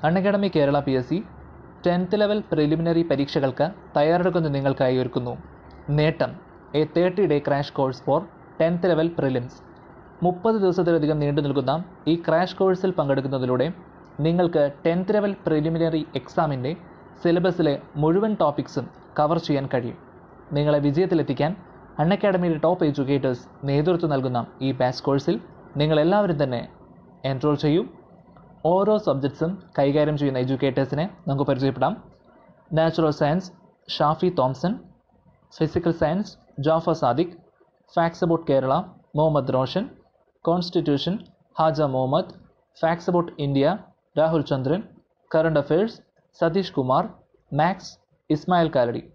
Unacademy Kerala PSC 10th level preliminary പരീക്ഷകൾക്ക് തയ്യാറെടുക്കുന്ന നിങ്ങൾക്കായി ഒരുക്കുന്നു നേട്ടം a 30-day crash course for 10th level prelims. 30 ദിവസത്തിലധികം നീണ്ടു നിൽക്കുന്ന ഈ ക്രാഷ് കോഴ്സിൽ പങ്കെടുക്കുന്നതിലൂടെ നിങ്ങൾക്ക് 10th level preliminary എക്സാമിൻ്റെ സിലബസിലെ മുഴുവൻ ടോപ്പിക്സും കവർ ചെയ്യാൻ കഴിയും. നിങ്ങളെ വിജയത്തിലെത്തിക്കാൻ അൺഅക്കാഡമിയുടെ ടോപ്പ് എഡ്യൂക്കേറ്റേഴ്സ് നേതൃത്വം നൽകുന്ന ഈ ബാച്ച് കോഴ്സിൽ നിങ്ങളെല്ലാവരും തന്നെ എൻറോൾ ചെയ്യൂ. ഓരോ സബ്ജക്ട്സും കൈകാര്യം ചെയ്യുന്ന എഡ്യൂക്കേറ്റേഴ്സിനെ നമുക്ക് പരിചയപ്പെടാം. Natural science Shafi Thomson, physical science Jafar Sadiq, facts about Kerala Muhammad Roshan, constitution Haja Muhammad, facts about India Rahul Chandran, current affairs Satish Kumar, maths Ismail Kaladi.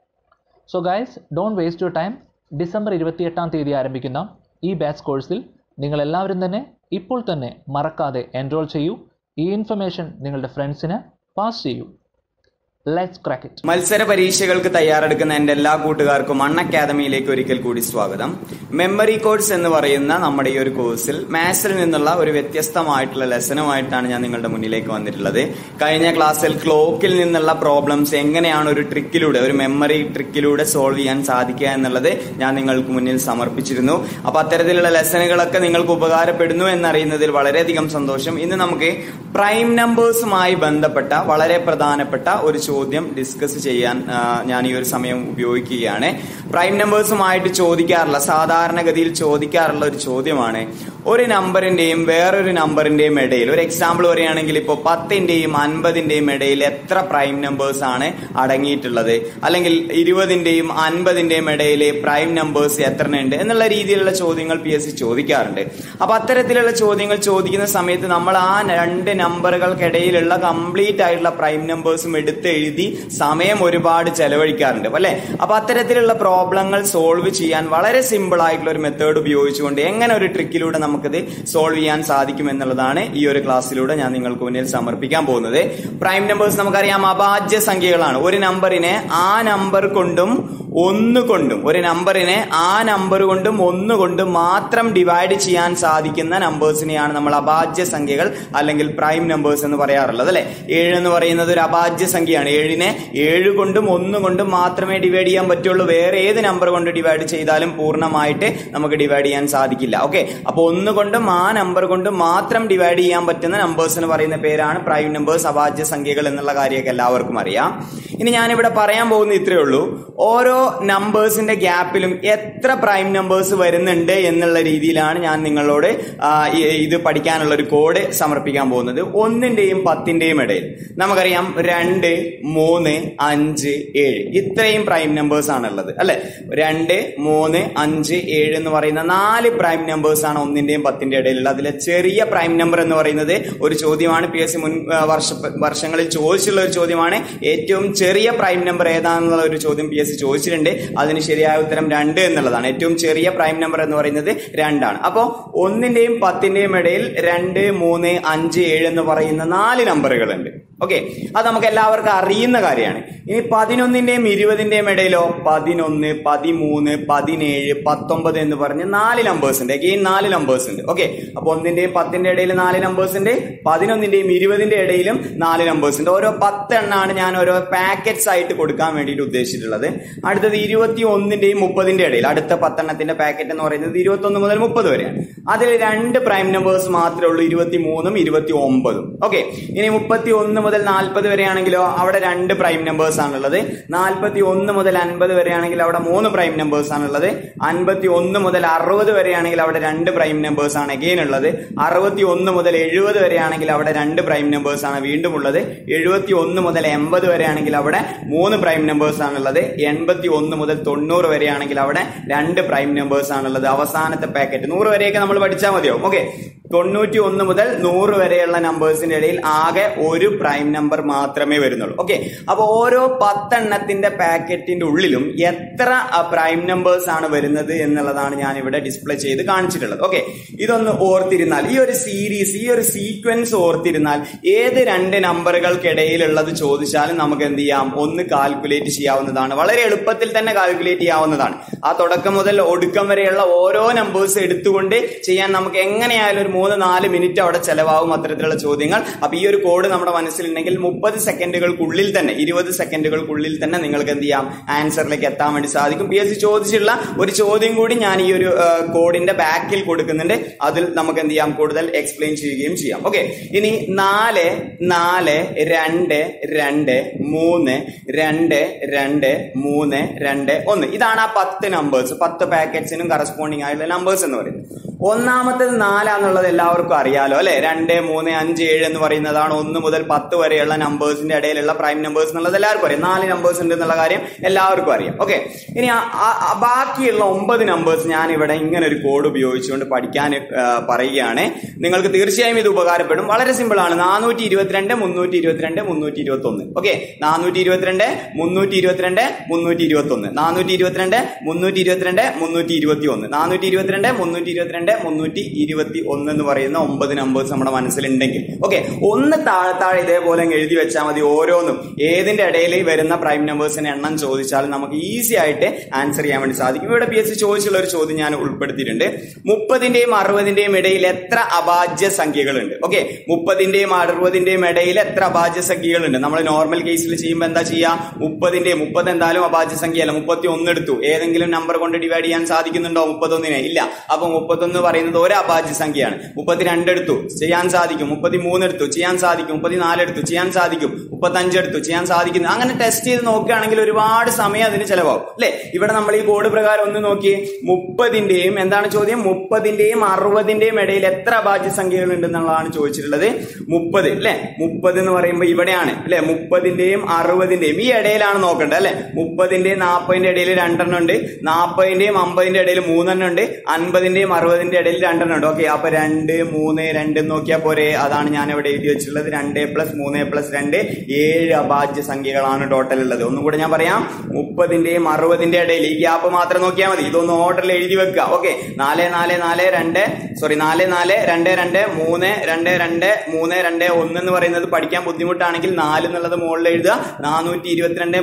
So guys, don't waste your time. December 28-ാം തീയതി ആരംഭിക്കുന്ന ഈ ബാച്ച് കോഴ്സിൽ നിങ്ങളെല്ലാവരും തന്നെ ഇപ്പോൾ തന്നെ മറക്കാതെ എൻറോൾ ചെയ്യൂ. ഈ ഇൻഫർമേഷൻ നിങ്ങളുടെ ഫ്രണ്ട്സിന് പാസ് ചെയ്യൂ. Let's crack it. മത്സര പരീക്ഷകൾക്ക് തയ്യാറെടുക്കുന്ന എൻ്റെ എല്ലാ കൂട്ടുകാർക്കും അൺഅക്കാദമിയിലേക്ക് ഒരിക്കൽ കൂടി സ്വാഗതം. മെമ്മറി കോഴ്സ് എന്ന് പറയുന്ന നമ്മുടെ ഈ ഒരു കോഴ്സിൽ മാത്സിൽ നിന്നുള്ള ഒരു വ്യത്യസ്തമായിട്ടുള്ള ലെസനുമായിട്ടാണ് ഞാൻ നിങ്ങളുടെ മുന്നിലേക്ക് വന്നിട്ടുള്ളത്. കഴിഞ്ഞ ക്ലാസ്സിൽ ക്ലോക്കിൽ നിന്നുള്ള പ്രോബ്ലംസ് എങ്ങനെയാണ് ഒരു ട്രിക്കിലൂടെ, ഒരു മെമ്മറി ട്രിക്കിലൂടെ സോൾവ് ചെയ്യാൻ സാധിക്കുക എന്നുള്ളത് ഞാൻ നിങ്ങൾക്ക് മുന്നിൽ സമർപ്പിച്ചിരുന്നു. അപ്പൊ അത്തരത്തിലുള്ള ലെസനുകളൊക്കെ നിങ്ങൾക്ക് ഉപകാരപ്പെടുന്നു എന്നറിയുന്നതിൽ വളരെയധികം സന്തോഷം. ഇന്ന് നമുക്ക് പ്രൈം നമ്പേഴ്സുമായി ബന്ധപ്പെട്ട വളരെ പ്രധാനപ്പെട്ട ഒരു ചോദ്യം ഡിസ്കസ് ചെയ്യാൻ ഞാൻ ഈ ഒരു സമയം ഉപയോഗിക്കുകയാണ്. പ്രൈം നമ്പേഴ്സുമായിട്ട് ചോദിക്കാറുള്ള, സാധാരണഗതിയിൽ ചോദിക്കാറുള്ള ഒരു ചോദ്യമാണ്, ഒരു നമ്പറിന്റെയും വേറൊരു നമ്പറിന്റെയും ഇടയിൽ, ഒരു എക്സാമ്പിൾ പറയുകയാണെങ്കിൽ ഇപ്പോൾ 10ന്റെയും 50ന്റെയും ഇടയിൽ എത്ര പ്രൈം നമ്പേഴ്സ് ആണ് അടങ്ങിയിട്ടുള്ളത്, അല്ലെങ്കിൽ 20ന്റെയും 50ന്റെയും ഇടയിൽ പ്രൈം നമ്പേഴ്സ് എത്ര ഉണ്ട് എന്നുള്ള രീതിയിലുള്ള ചോദ്യങ്ങൾ PSC ചോദിക്കാറുണ്ട്. അപ്പൊ അത്തരത്തിലുള്ള ചോദ്യങ്ങൾ ചോദിക്കുന്ന സമയത്ത് നമ്മൾ ആ രണ്ട് നമ്പറുകൾക്കിടയിലുള്ള കംപ്ലീറ്റ് ആയിട്ടുള്ള പ്രൈം നമ്പേഴ്സും എടുത്ത് എഴുതി സമയം ഒരുപാട് ചെലവഴിക്കാറുണ്ട് അല്ലെ. അപ്പൊ അത്തരത്തിലുള്ള പ്രോബ്ലങ്ങൾ സോൾവ് ചെയ്യാൻ വളരെ സിമ്പിൾ ആയിട്ടുള്ള ഒരു മെത്തേഡ് ഉപയോഗിച്ചുകൊണ്ട് എങ്ങനെ ഒരു ട്രിക്കിലൂടെ നമുക്കിത് സോൾവ് ചെയ്യാൻ സാധിക്കും എന്നുള്ളതാണ് ഈ ഒരു ക്ലാസ്സിലൂടെ ഞാൻ നിങ്ങൾക്ക് മുന്നിൽ സമർപ്പിക്കാൻ പോകുന്നത്. പ്രൈം നമ്പേഴ്സ് നമുക്കറിയാം അഭാജ്യ സംഖ്യകളാണ്. ഒരു നമ്പറിനെ ആ നമ്പർ കൊണ്ടും ഒന്നുകൊണ്ടും, ഒരു നമ്പറിനെ ആ നമ്പർ കൊണ്ടും ഒന്നുകൊണ്ടും മാത്രം ഡിവൈഡ് ചെയ്യാൻ സാധിക്കുന്ന നമ്പേഴ്സിനെയാണ് നമ്മൾ അഭാജ്യ സംഖ്യകൾ അല്ലെങ്കിൽ പ്രൈം നമ്പേഴ്സ് എന്ന് പറയാറുള്ളത് അല്ലെ. 7 എന്ന് പറയുന്നത് ഒരു അഭാജ്യ സംഖ്യയാണ്. 7നെ 7 കൊണ്ടും 1 കൊണ്ടും മാത്രമേ ഡിവൈഡ് ചെയ്യാൻ പറ്റുള്ളൂ. വേറെ ഏത് നമ്പർ കൊണ്ട് ഡിവൈഡ് ചെയ്താലും പൂർണ്ണമായിട്ട് നമുക്ക് ഡിവൈഡ് ചെയ്യാൻ സാധിക്കില്ല. ഓക്കെ, അപ്പൊ 1 കൊണ്ടും ആ നമ്പർ കൊണ്ടും മാത്രം ഡിവൈഡ് ചെയ്യാൻ പറ്റുന്ന നമ്പേഴ്സ് എന്ന് പറയുന്ന പേരാണ് പ്രൈം നമ്പേഴ്സ്, അഭാജ്യ സംഖ്യകൾ എന്നുള്ള കാര്യമൊക്കെ എല്ലാവർക്കും അറിയാം. ഇനി ഞാനിവിടെ പറയാൻ പോകുന്ന ഇത്രയേ ഉള്ളൂ, ഓരോ നമ്പേഴ്സിന്റെ ഗ്യാപ്പിലും എത്ര പ്രൈം നമ്പേഴ്സ് വരുന്നുണ്ട് എന്നുള്ള രീതിയിലാണ് ഞാൻ നിങ്ങളോട് ഇത് പഠിക്കാനുള്ള ഒരു കോഡ് സമർപ്പിക്കാൻ പോകുന്നത്. 1ന്റെയും 10ന്റെയും ഇടയിൽ നമുക്കറിയാം 2, 3, 5, 7 ഇത്രയും പ്രൈം നമ്പേഴ്സ് ആണുള്ളത് അല്ലെ. 2, 3, 5, 7 എന്ന് പറയുന്ന 4 പ്രൈം നമ്പേഴ്സ് ആണ് 1ന്റെയും 10ന്റെയും ഇടയിലുള്ള. അതിലെ ചെറിയ പ്രൈം നമ്പർ എന്ന് പറയുന്നത് ഒരു ചോദ്യമാണ്. PSC മുൻ വർഷങ്ങളിൽ ചോദിച്ചിട്ടുള്ള ഒരു ചോദ്യമാണ്. ഏറ്റവും ചെറിയ പ്രൈം നമ്പർ ഏതാണെന്നുള്ള ഒരു ചോദ്യം PSC ചോദിച്ചിട്ടുണ്ട്. അതിന് ശരിയായ ഉത്തരം 2 എന്നുള്ളതാണ്. ഏറ്റവും ചെറിയ പ്രൈം നമ്പർ എന്ന് പറയുന്നത് 2 ആണ്. അപ്പോ 1ന്റെയും 10ന്റെയും ഇടയിൽ 2, 3, 5, 7 എന്ന് പറയുന്ന 4 നമ്പറുകൾ ഉണ്ട്. ഓക്കെ, അത് നമുക്ക് എല്ലാവർക്കും അറിയുന്ന കാര്യമാണ്. ഇനി 11ന്റെയും 20ന്റെയും ഇടയിലോ 11, 13, 17, 19 എന്ന് പറഞ്ഞ് 4 നമ്പേഴ്സ് ഉണ്ട്. അഗെയിൻ 4 നമ്പേഴ്സ് ഉണ്ട്. ഓക്കെ, അപ്പൊ 1ന്റെയും 10ന്റെയും ഇടയിൽ 4 നമ്പേഴ്സ് ഉണ്ട്. 11ന്റെയും 20ന്റെ ഇടയിലും 4 നമ്പേഴ്സ് ഉണ്ട്. ഓരോ 10 എണ്ണാണ് ഞാൻ ഓരോ പാക്കറ്റ്സ് ആയിട്ട് കൊടുക്കാൻ വേണ്ടിയിട്ട് ഉദ്ദേശിച്ചിട്ടുള്ളത്. അടുത്തത് 21ന്റെയും 30ന്റെ ഇടയിൽ, അടുത്ത 10 എണ്ണത്തിന്റെ പാക്കറ്റ് എന്ന് പറയുന്നത് 21 മുതൽ 30 വരെയാണ്. അതിൽ 2 പ്രൈം നമ്പേഴ്സ് മാത്രമേ ഉള്ളൂ, 23ഉം 29ഉം. ഓക്കെ, ഇനി 31 മുതൽ 40 വരെയാണെങ്കിലോ അവിടെ 2 പ്രൈം നമ്പേഴ്സ് ആണുള്ളത്. 41 മുതൽ 50 വരെയാണെങ്കിൽ അവിടെ 3 പ്രൈം നമ്പേഴ്സ് ആണുള്ളത്. 51 മുതൽ 60 വരെയാണെങ്കിൽ അവിടെ 2 പ്രൈം നമ്പേഴ്സ് ആണ് അഗെയിൻ ഉള്ളത്. 61 മുതൽ 70 വരെയാണെങ്കിൽ അവിടെ 2 പ്രൈം നമ്പേഴ്സ് ആണ് വീണ്ടും ഉള്ളത്. 71 മുതൽ 80 വരെയാണെങ്കിൽ അവിടെ 3 പ്രൈം നമ്പേഴ്സ് ആണുള്ളത്. 81 മുതൽ 90 വരെയാണെങ്കിൽ അവിടെ 2 പ്രൈം നമ്പേഴ്സ് ആണുള്ളത്. അവസാനത്തെ പാക്കറ്റ് 100 വരെയൊക്കെ നമ്മൾ പഠിച്ചാൽ മതിയാവും. ഓക്കെ, 91 മുതൽ 100 വരെയുള്ള നമ്പേഴ്സിന്റെ ഇടയിൽ ആകെ ഒരു പ്രൈം നമ്പർ മാത്രമേ വരുന്നുള്ളൂ. ഓക്കെ, അപ്പൊ ഓരോ 10 എണ്ണത്തിന്റെ പാക്കറ്റിന്റെ ഉള്ളിലും എത്ര പ്രൈം നമ്പേഴ്സ് ആണ് വരുന്നത് എന്നുള്ളതാണ് ഞാൻ ഇവിടെ ഡിസ്പ്ലേ ചെയ്ത് കാണിച്ചിട്ടുള്ളത്. ഓക്കെ, ഇതൊന്ന് ഓർത്തിരുന്നാൽ, ഈ ഒരു സീരീസ്, ഈ ഒരു സീക്വൻസ് ഓർത്തിരുന്നാൽ ഏത് 2 നമ്പറുകൾക്കിടയിലുള്ളത് ചോദിച്ചാലും നമുക്ക് എന്ത് ചെയ്യാം, ഒന്ന് കാൽക്കുലേറ്റ് ചെയ്യാവുന്നതാണ്. വളരെ എളുപ്പത്തിൽ തന്നെ കാൽക്കുലേറ്റ് ചെയ്യാവുന്നതാണ്. ആ തുടക്കം മുതൽ ഒടുക്കം വരെയുള്ള ഓരോ നമ്പേഴ്സ് എടുത്തുകൊണ്ട് ചെയ്യാൻ നമുക്ക് എങ്ങനെയായാലും ഒരു 3-4 മിനിറ്റ് അവിടെ ചെലവാകും അത്തരത്തിലുള്ള ചോദ്യങ്ങൾ. അപ്പൊ ഈ ഒരു കോഡ് നമ്മുടെ മനസ്സിലുണ്ടെങ്കിൽ 30 സെക്കൻഡുകൾക്കുള്ളിൽ തന്നെ 20 സെക്കൻഡുകൾക്കുള്ളിൽ തന്നെ നിങ്ങൾക്ക് എന്ത് ചെയ്യാം, ആൻസറിലേക്ക് എത്താൻ വേണ്ടി സാധിക്കും. PSC ചോദിച്ചിട്ടുള്ള ഒരു ചോദ്യം കൂടി ഞാൻ ഈ ഒരു കോഡിന്റെ ബാക്കിൽ കൊടുക്കുന്നുണ്ട്. അതിൽ നമുക്ക് എന്ത് ചെയ്യാം, കൂടുതൽ എക്സ്പ്ലെയിൻ ചെയ്യുകയും ചെയ്യാം. ഓക്കെ, ഇനി 4, 4, 2, 2, 3, 2, 2, 3, 2, 1 ഇതാണ് ആ 10 നമ്പേഴ്സ്. 10 പാക്കറ്റ്സിനും കറസ്പോണ്ടിങ് ആയിട്ടുള്ള നമ്പേഴ്സ് എന്ന് പറയുന്നത്. ഒന്നാമത്തേത് 4 എന്നുള്ളത് എല്ലാവർക്കും അറിയാലോ അല്ലെ. 2, 3, 5, 7 എന്ന് പറയുന്നതാണ് 1 മുതൽ 10 വരെയുള്ള നമ്പേഴ്സിന്റെ ഇടയിലുള്ള പ്രൈം നമ്പേഴ്സ് എന്നുള്ളത് എല്ലാവർക്കും അറിയാം. 4 നമ്പേഴ്സ് ഉണ്ട് എന്നുള്ള കാര്യം എല്ലാവർക്കും അറിയാം. ഓക്കെ, ഇനി ബാക്കിയുള്ള 9 നമ്പേഴ്സ് ഞാൻ ഇവിടെ ഇങ്ങനെ ഒരു കോഡ് ഉപയോഗിച്ചുകൊണ്ട് പഠിക്കാൻ പറയുകയാണ്. നിങ്ങൾക്ക് തീർച്ചയായും ഇത് ഉപകാരപ്പെടും. വളരെ സിമ്പിൾ ആണ്. 422, 322, 321. ഓക്കെ, 422, 322, 321, 422, 322, 321, 422, 322, 321 എന്ന് പറയുന്ന 9 നമ്പേഴ്സ് നമ്മുടെ മനസ്സിലുണ്ടെങ്കിൽ ഓക്കെ, ഒന്ന് താഴെ ഇതേപോലെ എഴുതി വെച്ചാൽ മതി. ഓരോന്നും ഏതിന്റെ ഇടയിൽ വരുന്ന പ്രൈം നമ്പേഴ്സിന്റെ എണ്ണം ചോദിച്ചാൽ നമുക്ക് ഈസി ആയിട്ട് ആൻസർ ചെയ്യാൻ വേണ്ടി സാധിക്കും. ഇവിടെ PSC ചോദിച്ചുള്ള ഒരു ചോദ്യം ഞാൻ ഉൾപ്പെടുത്തിയിട്ടുണ്ട്. 30ന്റെയും 60ന്റെയും ഇടയിൽ എത്ര അഭാജ്യ സംഖ്യകളുണ്ട്? ഓക്കെ, 30ന്റെയും 60ന്റെയും ഇടയിൽ എത്ര അഭാജ്യ സംഖ്യകളുണ്ട്? നമ്മൾ നോർമൽ കേസിൽ ചെയ്യുമ്പോൾ എന്താ ചെയ്യാ, 30 എന്തായാലും അഭാജ്യ സംഖ്യയല്ല. 31 എടുത്തു. ഏതെങ്കിലും നമ്പർ കൊണ്ട് ഡിവൈഡ് ചെയ്യാൻ സാധിക്കുന്നുണ്ടോ 31-നെ? ഇല്ല. അപ്പൊ 31 പറയുന്നത് ഒരു അഭാജ്യ സംഖ്യയാണ്. 32 എടുത്തു, ചെയ്യാൻ സാധിക്കും. 33 എടുത്തു, ചെയ്യാൻ സാധിക്കും. 34 എടുത്തു, ചെയ്യാൻ സാധിക്കും. 35 എടുത്തു, ചെയ്യാൻ സാധിക്കുന്നു. അങ്ങനെ ടെസ്റ്റ് ചെയ്ത് നോക്കുകയാണെങ്കിൽ ഒരുപാട് സമയം അതിന് ചെലവാകും അല്ലെ. ഇവിടെ നമ്മൾ ഈ കോഡ് പ്രകാരം ഒന്ന് നോക്കി, 30ന്റെയും എന്താണ് ചോദ്യം, 30ന്റെയും 60ന്റെയും ഇടയിൽ എത്ര അഭാജ്യ സംഖ്യകൾ ഉണ്ടെന്നുള്ളതാണ് ചോദിച്ചിട്ടുള്ളത്. 30 അല്ലെ. 30 എന്ന് പറയുമ്പോൾ ഇവിടെയാണ് അല്ലെ. 30ന്റെയും 60ന്റെയും ഈ ഇടയിലാണ് നോക്കേണ്ടത് അല്ലെ. 30ന്റെയും 40ന്റെ ഇടയിൽ 2 ഉണ്ട്. 40ന്റെയും 50ന്റെ ഇടയിൽ 3 ഉണ്ട്. 50ന്റെയും 60ന്റെ ഇടയിൽ 2 ഉണ്ട്. ഓക്കെ, അപ്പൊ 2, 3, 2 നോക്കിയാൽ പോരെ. അതാണ് ഞാൻ ഇവിടെ എഴുതി വെച്ചിട്ടുള്ളത്. 2 + 3 + 2 7 അഭാജ്യ സംഖ്യകളാണ് ടോട്ടൽ ഉള്ളത്. ഒന്നും കൂടെ ഞാൻ പറയാം. 30ന്റെയും 60ന്റെ ഇടയിൽ ഈ ഗ്യാപ്പ് മാത്രം നോക്കിയാൽ മതി. ഇതൊന്ന് ഓർഡറിൽ എഴുതി വെക്കുക. ഓക്കെ, 4, 4, 4, 2 4, 4, 2, 2, 3, 2, 2, 3, 2, 1 എന്ന് പറയുന്നത് പഠിക്കാൻ ബുദ്ധിമുട്ടാണെങ്കിൽ 4 എന്നുള്ളത് മുകളിൽ എഴുതുക. 422,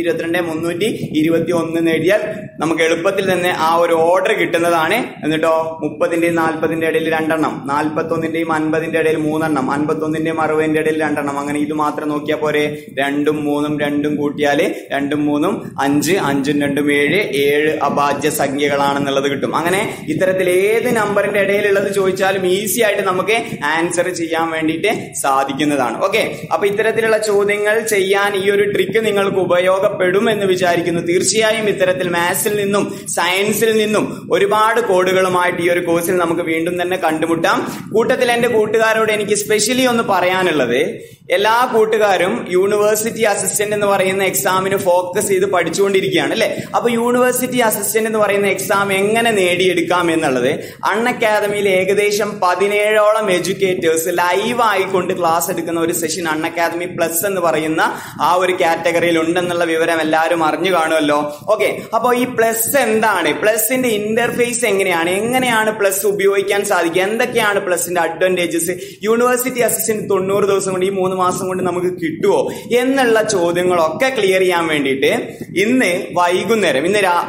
322, 321 എന്ന് എഴുതിയാൽ നമുക്ക് എളുപ്പത്തിൽ തന്നെ ആ ഒരു ഓർഡർ കിട്ടുന്നതാണ്. എന്നിട്ടോ 30ന്റെയും 40ന്റെ ഇടയിൽ 2 എണ്ണം, 41ന്റെയും 50ന്റെ ഇടയിൽ 3 എണ്ണം, 51ന്റെയും 60ന്റെ ഇടയിൽ 2 എണ്ണം. അങ്ങനെ ഇത് മാത്രം നോക്കിയാൽ പോരെ. 2ഉം 3ഉം 2ഉം കൂട്ടിയാല് 2ഉം 3ഉം 5, 5ഉം 2ഉം 7, 7 അഭാജ്യ സംഖ്യകളാണെന്നുള്ളത് കിട്ടും. അങ്ങനെ ഇത്തരത്തിൽ ഏത് നമ്പറിന്റെ ഇടയിലുള്ളത് ചോദിച്ചാലും ഈസി ആയിട്ട് നമുക്ക് ആൻസർ ചെയ്യാൻ വേണ്ടിയിട്ട് സാധിക്കുന്നതാണ്. ഓക്കെ, അപ്പൊ ഇത്തരത്തിലുള്ള ചോദ്യങ്ങൾ ചെയ്യാൻ ഈ ഒരു ട്രിക്ക് നിങ്ങൾക്ക് ഉപയോഗപ്പെടും എന്ന് വിചാരിക്കുന്നു. തീർച്ചയായും ഇത്തരത്തിൽ മാത്സിൽ നിന്നും സയൻസിൽ നിന്നും ഒരുപാട് കോഡുകളുമായിട്ട് ഈ ഒരു കോഴ്സിൽ നമുക്ക് വീണ്ടും തന്നെ കണ്ടുമുട്ടാം. കൂട്ടത്തിൽ എന്റെ കൂട്ടുകാരോട് എനിക്ക് സ്പെഷ്യലി ഒന്ന് പറയാനുള്ളത്, എല്ലാ കൂട്ടുകാരും യൂണിവേഴ്സിറ്റി അസിസ്റ്റന്റ് എന്ന് പറയുന്ന എക്സാമിന് ഫോക്കസ് ചെയ്ത് പഠിച്ചുകൊണ്ടിരിക്കുകയാണ് അല്ലെ. അപ്പൊ യൂണിവേഴ്സിറ്റി അസിസ്റ്റന്റ് എന്ന് പറയുന്ന എക്സാം എങ്ങനെ നേടിയെടുക്കാം എന്നുള്ളത് അൺഅക്കാദമിയിൽ ഏകദേശം 17ഓളം എഡ്യൂക്കേറ്റേഴ്സ് ലൈവ് ആയിക്കൊണ്ട് ക്ലാസ് എടുക്കുന്ന ഒരു സെഷൻ അൺഅക്കാദമി പ്ലസ് എന്ന് പറയുന്ന ആ ഒരു കാറ്റഗറിയിൽ ഉണ്ടെന്നുള്ള വിവരം എല്ലാവരും അറിഞ്ഞു കാണുമല്ലോ. ഓക്കെ, അപ്പൊ ഈ പ്ലസ് എന്താണ്, പ്ലസിന്റെ ഇന്റർഫേസ് എങ്ങനെയാണ് പ്ലസ് ഉപയോഗിക്കാൻ സാധിക്കുക, എന്തൊക്കെയാണ് പ്ലസിന്റെ അഡ്വാൻറ്റേജസ്, യൂണിവേഴ്സിറ്റി അസിസ്റ്റന്റ് 90 ദിവസം കൊണ്ട് ഈ 3 മാസം കൊണ്ട് നമുക്ക് കിട്ടുമോ എന്നുള്ള ചോദ്യങ്ങളൊക്കെ ക്ലിയർ ചെയ്യാൻ വേണ്ടിയിട്ട് ഇന്ന് വൈകുന്നേരം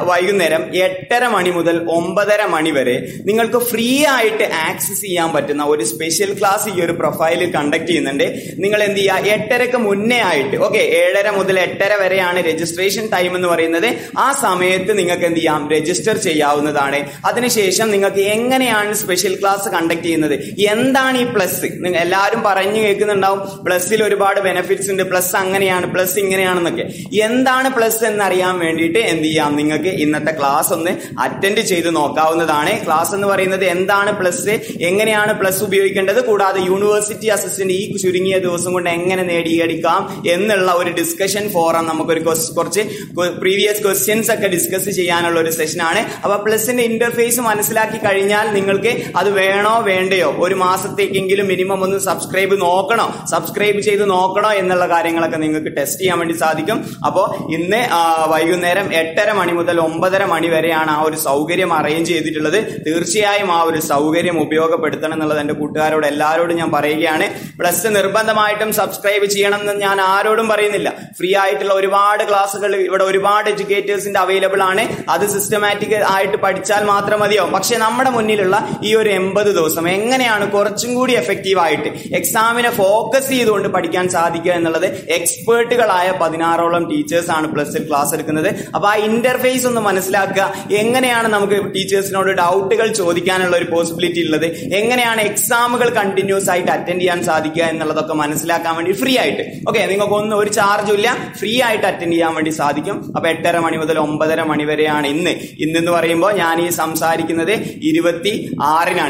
8:30 മണി മുതൽ 9:30 മണി വരെ നിങ്ങൾക്ക് ഫ്രീ ആയിട്ട് ആക്സസ് ചെയ്യാൻ പറ്റുന്ന ഒരു സ്പെഷ്യൽ ക്ലാസ് ഈ ഒരു പ്രൊഫൈലിൽ കണ്ടക്ട് ചെയ്യുന്നുണ്ട്. നിങ്ങൾ എന്ത് ചെയ്യുക, 8:30 മുന്നേ ആയിട്ട്, ഓക്കെ, 7:30 മുതൽ 8:30 വരെയാണ് രജിസ്ട്രേഷൻ ടൈം എന്ന് പറയുന്നത്. ആ സമയത്ത് നിങ്ങൾക്ക് എന്ത് ചെയ്യാം, രജിസ്റ്റർ ചെയ്യാവുന്നതാണ്. അതിനുശേഷം നിങ്ങൾക്ക് എങ്ങനെയാണ് സ്പെഷ്യൽ ക്ലാസ് കണ്ടക്ട് ചെയ്യുന്നത്, എന്താണ് ഈ പ്ലസ്, നിങ്ങൾ എല്ലാവരും പറഞ്ഞു കേൾക്കുന്നുണ്ടാവും പ്ലസ്സിൽ ഒരുപാട് ബെനിഫിറ്റ്സ് ഉണ്ട്, പ്ലസ് അങ്ങനെയാണ്, പ്ലസ് ഇങ്ങനെയാണെന്നൊക്കെ. എന്താണ് പ്ലസ് എന്നറിയാൻ വേണ്ടിയിട്ട് എന്ത് ചെയ്യാം, നിങ്ങൾക്ക് ഇന്നത്തെ ക്ലാസ് ഒന്ന് അറ്റൻഡ് ചെയ്ത് നോക്കാവുന്നതാണ്. ക്ലാസ് എന്ന് പറയുന്നത് എന്താണ് പ്ലസ്, എങ്ങനെയാണ് പ്ലസ് ഉപയോഗിക്കേണ്ടത്, കൂടാതെ യൂണിവേഴ്സിറ്റി അസിസ്റ്റന്റ് ഈ ചുരുങ്ങിയ ദിവസം കൊണ്ട് എങ്ങനെ നേടിയെടുക്കാം എന്നുള്ള ഒരു ഡിസ്കഷൻ ഫോറം, നമുക്കൊരു കുറച്ച് പ്രീവിയസ് ക്വസ്റ്റ്യൻസ് ഒക്കെ ഡിസ്കസ് ചെയ്യാനുള്ള ഒരു സെഷനാണ്. അപ്പൊ പ്ലസിന്റെ ഇന്റർഫേസ് മനസ്സിലാക്കി കഴിഞ്ഞാൽ നിങ്ങൾക്ക് അത് വേണോ വേണ്ടയോ, ഒരു മാസത്തേക്കെങ്കിലും മിനിമം ഒന്ന് സബ്സ്ക്രൈബ് ചെയ്ത് നോക്കണോ എന്നുള്ള കാര്യങ്ങളൊക്കെ നിങ്ങൾക്ക് ടെസ്റ്റ് ചെയ്യാൻ വേണ്ടി സാധിക്കും. അപ്പോൾ ഇന്ന് വൈകുന്നേരം 8:30 മണി മുതൽ 9:30 മണി വരെയാണ് ആ ഒരു സൗകര്യം അറേഞ്ച് ചെയ്തിട്ടുള്ളത്. തീർച്ചയായും ആ ഒരു സൗകര്യം ഉപയോഗപ്പെടുത്തണം എന്നുള്ളത് എന്റെ കൂട്ടുകാരോട് എല്ലാവരോടും ഞാൻ പറയുകയാണ്. പ്ലസ് നിർബന്ധമായിട്ടും സബ്സ്ക്രൈബ് ചെയ്യണം എന്ന് ഞാൻ ആരോടും പറയുന്നില്ല. ഫ്രീ ആയിട്ടുള്ള ഒരുപാട് ക്ലാസ്സുകൾ ഇവിടെ ഒരുപാട് എഡ്യൂക്കേറ്റേഴ്സിന്റെ അവൈലബിൾ ആണ്. അത് സിസ്റ്റമാറ്റിക് ആയിട്ട് പഠിച്ചാൽ മാത്രം മതിയാവും. പക്ഷെ നമ്മുടെ മുന്നിലുള്ള ഈ ഒരു 80 ദിവസം എങ്ങനെയാണ് കുറച്ചും കൂടി എഫക്റ്റീവ് ആയിട്ട് എക്സാമിനെ ഫോക്കസ് ചെയ്തുകൊണ്ട് പഠിക്കാൻ സാധിക്കുക എന്നുള്ളത് എക്സ്പേർട്ടുകളായ 16ഓളം ടീച്ചേഴ്സ് ആണ് പ്ലസിൽ ക്ലാസ് എടുക്കുന്നത്. അപ്പൊ ആ ഇന്റർഫേസ് ഒന്ന് മനസ്സിലാക്കുക. എങ്ങനെയാണ് നമുക്ക് ടീച്ചേഴ്സിനോട് ഡൗട്ടുകൾ ചോദിക്കാനുള്ള ഒരു പോസിബിലിറ്റി ഉള്ളത്, എങ്ങനെയാണ് എക്സാമുകൾ കണ്ടിന്യൂസ് ആയിട്ട് അറ്റൻഡ് ചെയ്യാൻ സാധിക്കുക എന്നുള്ളതൊക്കെ മനസ്സിലാക്കാൻ വേണ്ടി ഫ്രീ ആയിട്ട് നിങ്ങൾക്ക് ഒരു ചാർജും ഇല്ല, ഫ്രീ ആയിട്ട് അറ്റൻഡ് ചെയ്യാൻ വേണ്ടി സാധിക്കും. അപ്പൊ 8:30 മണി മുതൽ 9:30 മണി വരെയാണ് ഇന്നെന്ന് പറയുമ്പോൾ ഞാൻ ഈ സംസാരിക്കുന്നത് 26-നാണ്.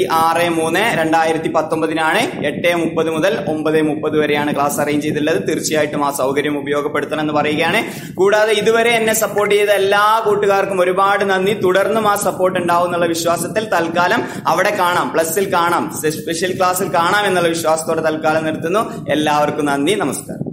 26/3/2019 8:30 മുതൽ 9:30 വരെയാണ് ക്ലാസ് അറേഞ്ച് ചെയ്തിട്ടുള്ളത്. തീർച്ചയായിട്ടും ആ സൗകര്യം ഉപയോഗപ്പെടുത്തണം എന്ന് പറയുകയാണ്. കൂടാതെ ഇതുവരെ എന്നെ സപ്പോർട്ട് ചെയ്ത എല്ലാ കൂട്ടുകാർക്കും ഒരുപാട് നന്ദി. തുടർന്നും ആ സപ്പോർട്ട് ഉണ്ടാവും എന്നുള്ള വിശ്വാസത്തിൽ തൽക്കാലം അവിടെ കാണാം, പ്ലസിൽ കാണാം, സ്പെഷ്യൽ ക്ലാസ്സിൽ കാണാം എന്നുള്ള വിശ്വാസത്തോടെ തൽക്കാലം നിർത്തുന്നു. എല്ലാവർക്കും നന്ദി, നമസ്കാരം.